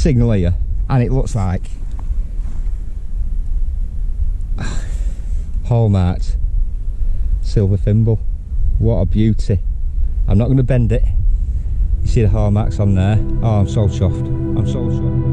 signal here, and it looks like hallmarked silver thimble. What a beauty. I'm not going to bend it. You see the hallmarks on there. Oh, I'm so chuffed. I'm so chuffed.